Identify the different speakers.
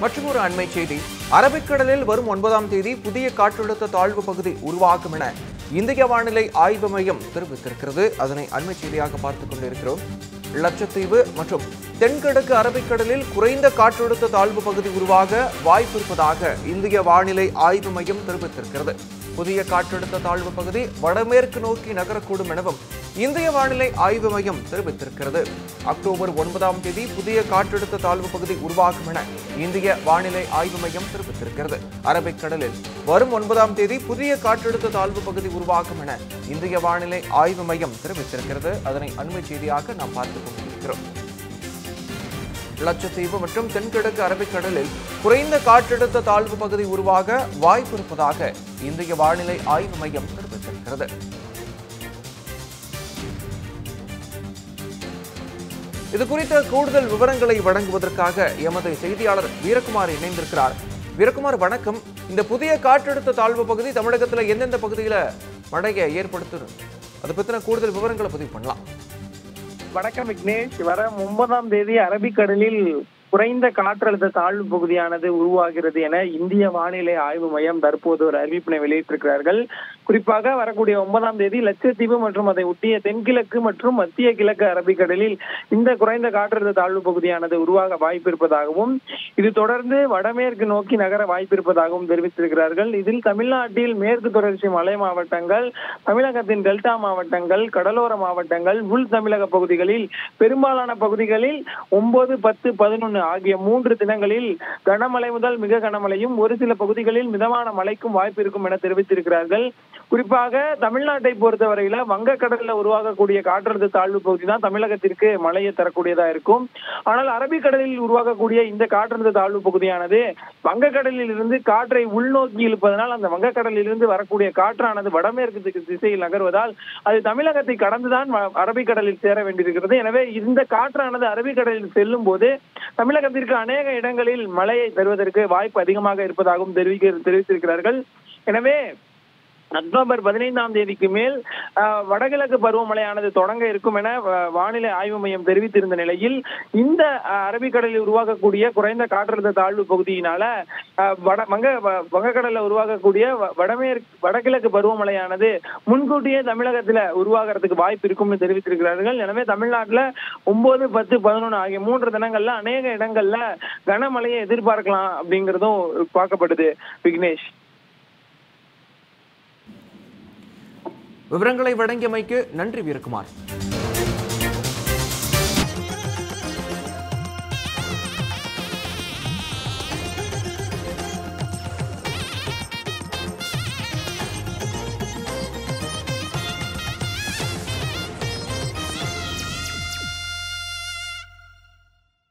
Speaker 1: மற்றொரு அண்மை செய்தி, அரபிக்கடலில் வரும் 9ஆம் தேதி புதிய காற்றழுத்த தாழ்வு பகுதி உருவாகும் என இந்திய வானிலை ஆய்வு மையம் தெரிவித்திருக்கிறது. அதனை அண்மை செய்தியாக பார்த்துக் கொண்டிருக்கிறோம். லட்சத்தீவு மற்றும் தென்கிழக்கு அரபிக்கடலில் குறைந்த காற்றழுத்த தாழ்வு பகுதி உருவாக வாய்ப்பு இருப்பதாக இந்திய வானிலை ஆய்வு மையம் தெரிவித்திருக்கிறது. புதிய காற்றழுத்த தாழ்வு பகுதி வடமேற்கு நோக்கி நகரக்கூடும் எனவும் இந்திய வானிலை ஆய்வு மையம் தெரிவித்திருக்கிறது. அக்டோபர் 9ஆம் தேதி புதிய காற்றழுத்த தாழ்வு பகுதி உருவாகும் என இந்திய வானிலை ஆய்வு மையம் தெரிவித்திருக்கிறது. அரபிக்கடலில் வரும் 9ஆம் தேதி புதிய காற்றழுத்த தாழ்வு பகுதி உருவாகும் என இந்திய வானிலை ஆய்வு மையம் தெரிவித்திருக்கிறது. அதனை அண்மை செய்தியாக நாம் பார்த்துக் கொண்டிருக்கிறோம். லட்சத்தீவு மற்றும் தென்கிழக்கு அரபிக்கடலில் குறைந்த காற்றழுத்த தாழ்வு பகுதி உருவாக வாய்ப்பு இருப்பதாக இந்திய வானிலை ஆய்வு மையம் தெரிவித்திருக்கிறது. இது குறித்த கூடுதல் விவரங்களை வழங்குவதற்காக எமது செய்தியாளர் வீரகுமார் இணைந்திருக்கிறார். வீரகுமார், வணக்கம். இந்த புதிய காற்றழுத்த தாழ்வு பகுதி தமிழகத்தில் எந்தெந்த பகுதியில மழையை ஏற்படுத்தும், அதை பத்தின கூடுதல் விவரங்களை பதிவு பண்ணலாம்.
Speaker 2: வணக்கம் விக்னேஷ். வர 9ஆம் தேதி அரபிக்கடலில் குறைந்த காற்றழுத்த தாழ்வு பகுதியானது உருவாகிறது என இந்திய வானிலை ஆய்வு மையம் தற்போது ஒரு அறிவிப்பினை வெளியிட்டிருக்கிறார்கள். குறிப்பாக வரக்கூடிய 9ஆம் தேதி லட்சத்தீவு மற்றும் அதை ஒட்டிய தென்கிழக்கு மற்றும் மத்திய கிழக்கு அரபிக்கடலில் இந்த குறைந்த காற்றழுத்த தாழ்வு பகுதியானது உருவாக வாய்ப்பு இருப்பதாகவும் இது தொடர்ந்து வடமேற்கு நோக்கி நகர வாய்ப்பு இருப்பதாகவும் தெரிவித்திருக்கிறார்கள். இதில் தமிழ்நாட்டில் மேற்கு தொடர்ச்சி மலை மாவட்டங்கள், தமிழகத்தின் டெல்டா மாவட்டங்கள், கடலோர மாவட்டங்கள், உள் தமிழக பகுதிகளில் பெரும்பாலான பகுதிகளில் 9, 10, 11 ஆகிய 3 தினங்களில் கனமழை முதல் மிக கனமழையும் ஒரு சில பகுதிகளில் மிதமான மழைக்கும் வாய்ப்பு இருக்கும் என தெரிவித்திருக்கிறார்கள். குறிப்பாக தமிழ்நாட்டை பொறுத்தவரையில வங்கக்கடலில் உருவாகக்கூடிய காற்றழுத்த தாழ்வு பகுதி தான் தமிழகத்திற்கு மழையை தரக்கூடியதா இருக்கும். ஆனால் அரபிக்கடலில் உருவாகக்கூடிய இந்த காற்றழுத்த தாழ்வு பகுதியானது வங்கக்கடலில் இருந்து காற்றை உள்நோக்கி இழுப்பதனால் அந்த வங்கக்கடலில் இருந்து வரக்கூடிய காற்றானது வடமேற்கு திசையில் நகர்வதால் அது தமிழகத்தை கடந்துதான் அரபிக்கடலில் சேர வேண்டியிருக்கிறது. எனவே இந்த காற்றானது அரபிக்கடலில் செல்லும் போது தமிழகத்திற்கு அநேக இடங்களில் மழையை தருவதற்கு வாய்ப்பு அதிகமாக இருப்பதாகவும் தெரிவித்திருக்கிறார்கள். எனவே அக்டோபர் 15ஆம் தேதிக்கு மேல் வடகிழக்கு பருவமழையானது தொடங்க இருக்கும் என வானிலை ஆய்வு மையம் தெரிவித்திருந்த நிலையில் இந்த அரபிக்கடலில் உருவாகக்கூடிய குறைந்த காற்றழுத்த தாழ்வு பகுதியினால வங்கக்கடலில் உருவாகக்கூடிய வடகிழக்கு பருவமழையானது முன்கூட்டியே தமிழகத்துல உருவாகிறதுக்கு வாய்ப்பு இருக்கும்னு தெரிவித்திருக்கிறார்கள். எனவே தமிழ்நாட்டுல 9, 10, 11 ஆகிய 3 தினங்கள்ல அநேக இடங்கள்ல கனமழையை எதிர்பார்க்கலாம் அப்படிங்கிறதும் பார்க்கப்படுது. விக்னேஷ்,
Speaker 1: விவரங்களை வழங்கியமைக்கு நன்றி வீரகுமார்.